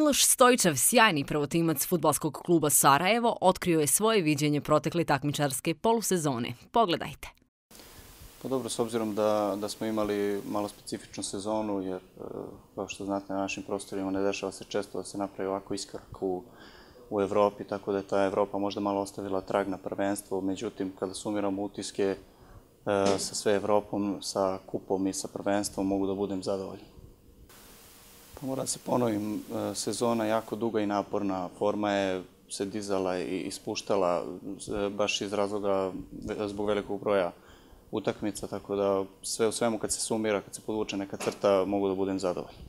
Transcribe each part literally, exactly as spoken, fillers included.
Miloš Stojičev, sjajni prvotimac fudbalskog kluba Sarajevo, otkrio je svoje viđenje protekle takmičarske polusezone. Pogledajte. Pa dobro, s obzirom da, da smo imali malo specifičnu sezonu, jer kao što znate na našim prostorima ne dešava se često da se napravi ovako iskorak u, u Evropi, tako da je ta Evropa možda malo ostavila trag na prvenstvo. Međutim, kada sumiramo utiske e, sa sve Evropom, sa kupom i sa prvenstvom, mogu da budem zadovoljan. Pa moram se ponovim, sezona je jako duga i naporna, forma je se dizala i ispuštala baš iz razloga zbog velikog broja utakmica, tako da sve u svemu kad se sumira, kad se podvuče neka crta, mogu da budem zadovoljan.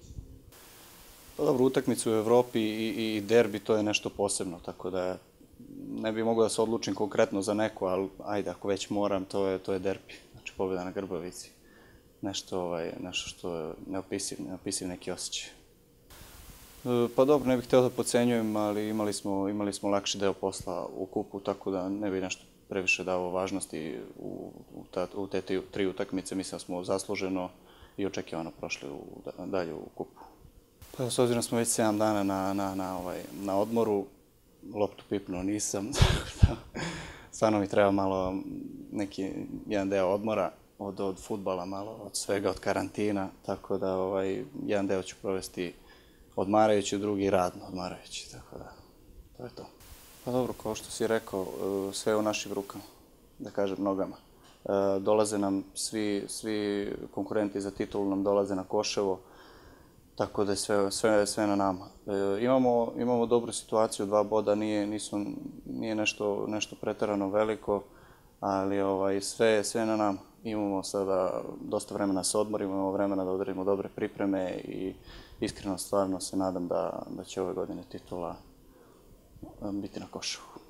Pa dobro, utakmicu u Evropi i, i derbi to je nešto posebno, tako da ne bih mogao da se odlučim konkretno za neko, ali ajde, ako već moram, to je, to je derbi, znači pobjeda na Grbavici. Nešto, ovaj, nešto što je neopisiv, neopisiv neki osjećaj. Pa dobro, ne bih hteo da podcenjujem, ali imali smo, imali smo lakši deo posla u kupu, tako da ne bih nešto previše dao važnosti u, u, ta, u te tri, tri utakmice. Mislim da smo zasluženo i očekivano prošli u, dalje u kupu. Pa s obzirom smo već sedam dana na, na, na, ovaj, na odmoru, loptu pipnuo nisam, stvarno mi treba malo neki jedan deo odmora od, od fudbala, malo od svega, od karantina, tako da ovaj, jedan deo ću provesti odmarajući, drugi radno odmarajući, tako da to je to. Pa dobro, kao što si rekao, sve je u našim rukama, da kažem nogama. Dolaze nam svi, svi konkurenti za titulu, nam dolaze na Koševo, tako da je sve, sve, sve na nama. Imamo, imamo dobru situaciju, dva boda, nije, nisu, nije nešto, nešto preterano veliko, ali ovaj, sve, sve na nama. Imamo sada dosta vremena da se odmorimo, imamo vremena da odradimo dobre pripreme i iskreno stvarno se nadam da, da će ove godine titula biti na Koševu.